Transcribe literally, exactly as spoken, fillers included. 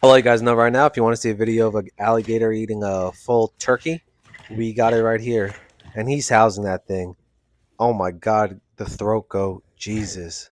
I'll let you guys know right now, if you want to see a video of an alligator eating a full turkey, we got it right here. And he's housing that thing. Oh my God, the throat goat. Jesus.